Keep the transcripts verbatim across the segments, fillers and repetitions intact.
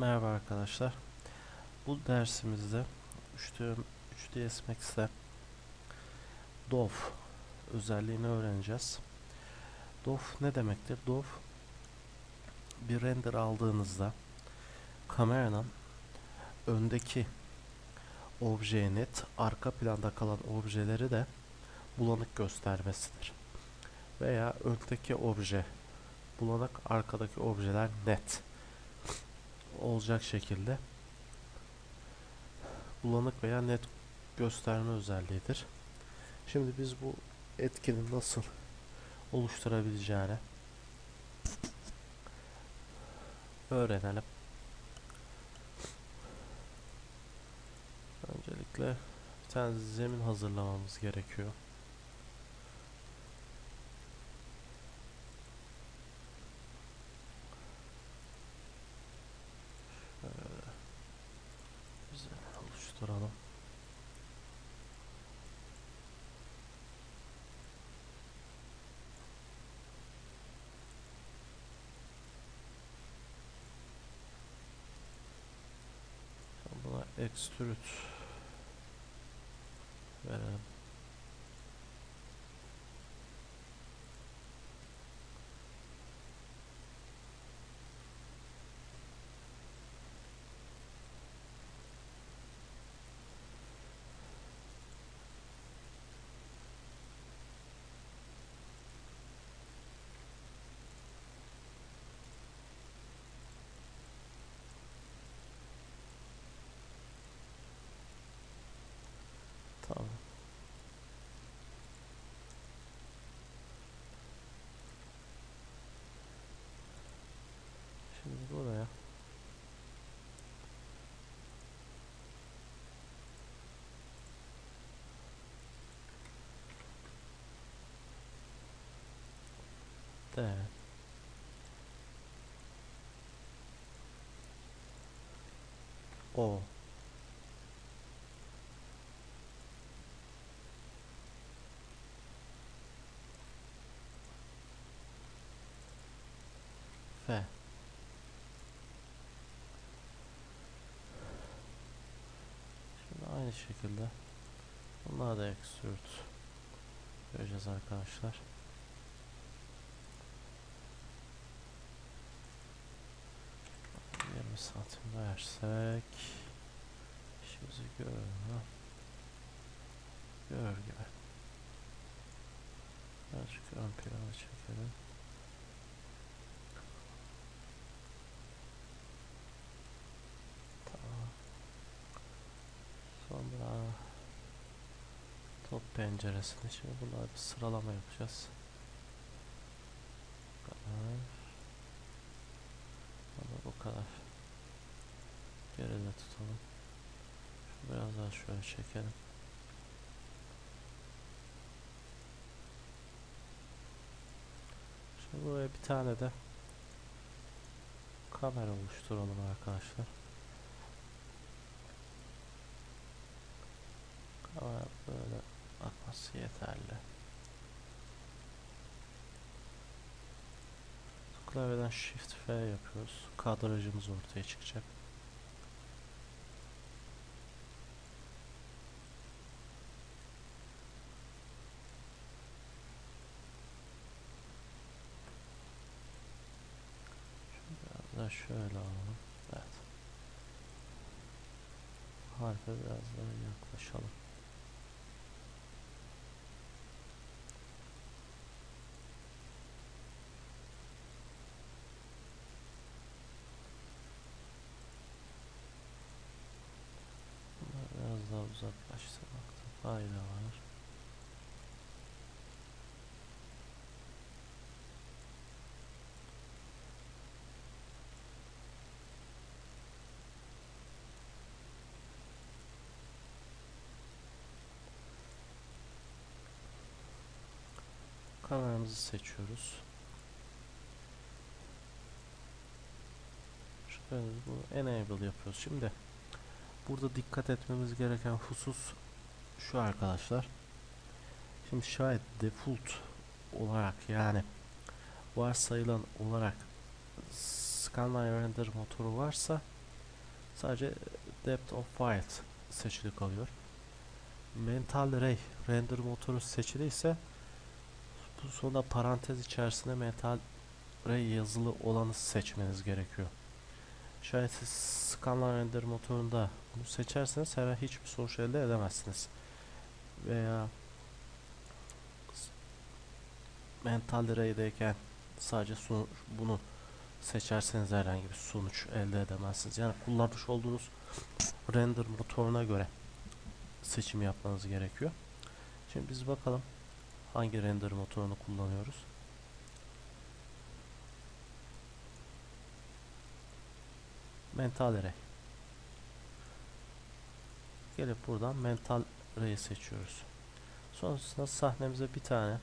Merhaba arkadaşlar. Bu dersimizde üç D S Max'te D O F özelliğini öğreneceğiz. D O F ne demektir? D O F bir render aldığınızda kameranın öndeki objeye net, arka planda kalan objeleri de bulanık göstermesidir. Veya öndeki obje bulanık, arkadaki objeler net olacak şekilde bulanık veya net gösterme özelliğidir. Şimdi biz bu etkinin nasıl oluşturabileceğini öğrenelim. Öncelikle bir tane zemin hazırlamamız gerekiyor. Şöyle bir zemin oluşturalım. Buna extrude verelim. Tamam. Şimdi buraya D O F Şimdi aynı şekilde bunlara da extrude vereceğiz arkadaşlar. yirmi santim versek işimizi görür mü? Görür gibi. Birazcık ön plana çekelim. Tamam. Sonra top penceresini, şimdi bunları bir sıralama yapacağız. Bu kadar. Ama bu kadar. Geride tutalım. Şunu biraz daha şöyle çekelim. Şimdi buraya bir tane de kamera oluşturalım arkadaşlar. Kamera böyle akması yeterli. Klavyeden Shift F yapıyoruz. Kadrajımız ortaya çıkacak. Biraz daha şöyle alalım. Evet. Harfe biraz daha yaklaşalım. Biraz daha uzaklaştırmakta fayda var. Kameramızı seçiyoruz. Şöyle bu enable yapıyoruz. Şimdi burada dikkat etmemiz gereken husus şu arkadaşlar. Şimdi şayet default olarak, yani varsayılan olarak Scanline Render motoru varsa Sadece depth of field seçili kalıyor. Mental Ray render motoru seçili ise bu sonunda parantez içerisinde Mental Ray yazılı olanı seçmeniz gerekiyor. Şayet siz Scanline render motorunda bunu seçerseniz herhangi hiçbir sonuç elde edemezsiniz. Veya Mental Ray'deyken sadece sonuç, bunu seçerseniz herhangi bir sonuç elde edemezsiniz. Yani kullanmış olduğunuz render motoruna göre seçim yapmanız gerekiyor. Şimdi biz bakalım hangi render motorunu kullanıyoruz. Mental Ray. Gelip buradan Mental Ray'i seçiyoruz. Sonrasında sahnemize bir tane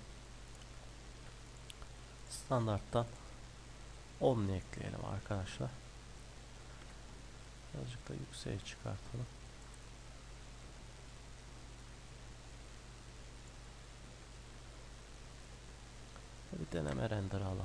standarttan Omni ekleyelim arkadaşlar. Birazcık da yükseğe çıkartalım. Bir deneme render alalım.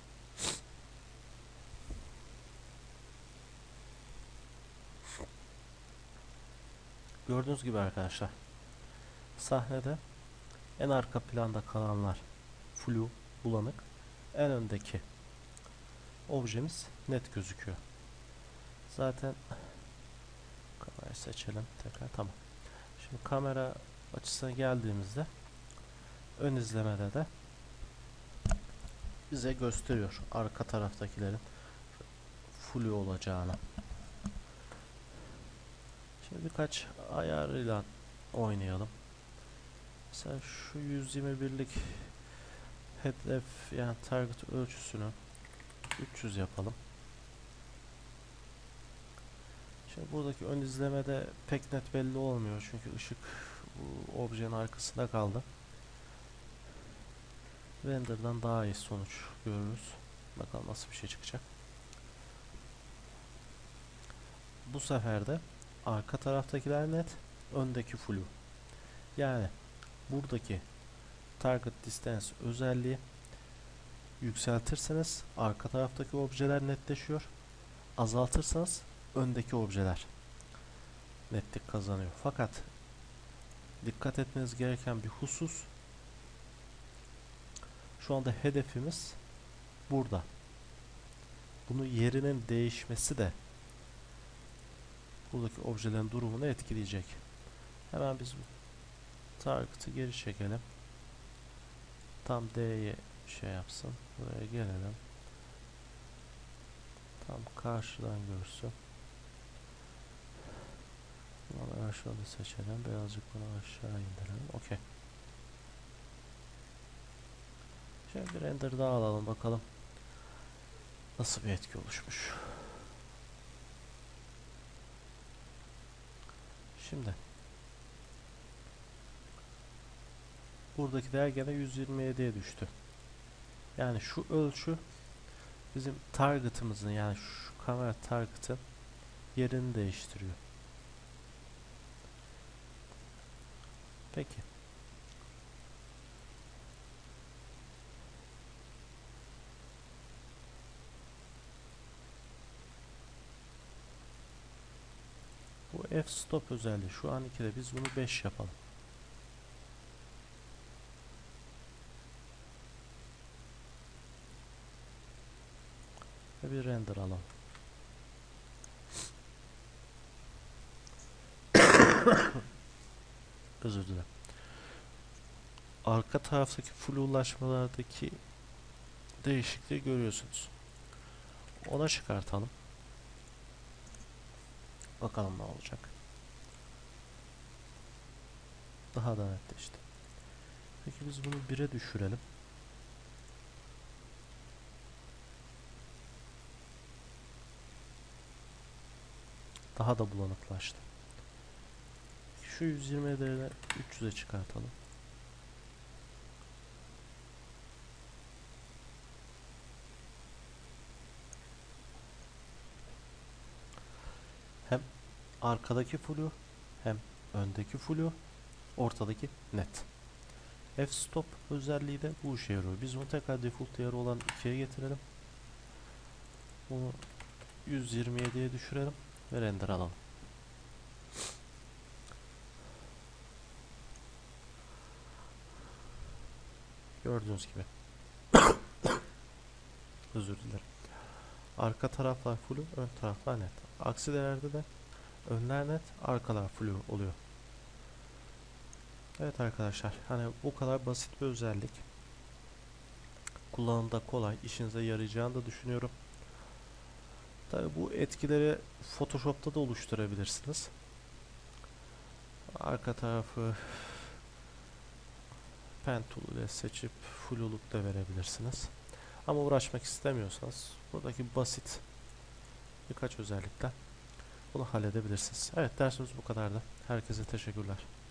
Gördüğünüz gibi arkadaşlar, sahnede en arka planda kalanlar flu, bulanık, en öndeki objemiz net gözüküyor. Zaten kamerayı seçelim tekrar, tamam. Şimdi kamera açısına geldiğimizde ön izlemede de bize gösteriyor arka taraftakilerin flu olacağını. Şimdi birkaç ayarıyla oynayalım. Mesela şu yüz yirmi birlik hedef, yani target ölçüsünü üç yüz yapalım. Şimdi buradaki ön izlemede pek net belli olmuyor çünkü ışık bu objenin arkasında kaldı. Render'dan daha iyi sonuç görürüz. Bakalım nasıl bir şey çıkacak. Bu sefer de arka taraftakiler net, öndeki flu. Yani buradaki target distance özelliği yükseltirseniz arka taraftaki objeler netleşiyor. Azaltırsanız öndeki objeler netlik kazanıyor. Fakat dikkat etmeniz gereken bir husus, şu anda hedefimiz burada. Bunun yerinin değişmesi de buradaki objelerin durumunu etkileyecek. Hemen biz bu target'ı geri çekelim. Tam D'ye şey yapsın. Buraya gelelim. Tam karşıdan görsün. Bunu aşağıda seçelim. Birazcık bunu aşağı indirelim. Okey. Şimdi bir render daha alalım bakalım nasıl bir etki oluşmuş. Şimdi buradaki değer gene yüz yirmi yediye düştü. Yani şu ölçü bizim target'ımızın, yani şu kamera target'ın yerini değiştiriyor. Peki. Bu f-stop özelliği şu an ikide, biz bunu beş yapalım. Ve bir render alalım. Özür dilerim. Arka taraftaki flulaşmalardaki değişikliği görüyorsunuz. Ona çıkartalım. Bakalım ne olacak. Daha da netleşti. Peki biz bunu bire düşürelim. Daha da bulanıklaştı. Şu yüz yirmi değerini üç yüze çıkartalım. Hem arkadaki flu hem öndeki flu, ortadaki net. F-stop özelliği de bu işe yarıyor. Biz bunu tekrar default değeri olan ikiye getirelim. Bunu yüz yirmi yediye düşürelim. ve render alalım. Gördüğünüz gibi. Özür dilerim. Arka taraflar flu, ön taraflar net. Aksi değerde de önler net, arkalar flu oluyor. Evet arkadaşlar, hani bu kadar basit bir özellik. Kullanımda kolay, işinize yarayacağını da düşünüyorum. Tabii bu etkileri Photoshop'ta da oluşturabilirsiniz. Arka tarafı pen tool ile seçip fluluk da verebilirsiniz. Ama uğraşmak istemiyorsanız buradaki basit birkaç özellikle bunu halledebilirsiniz. Evet, dersimiz bu kadardı. Herkese teşekkürler.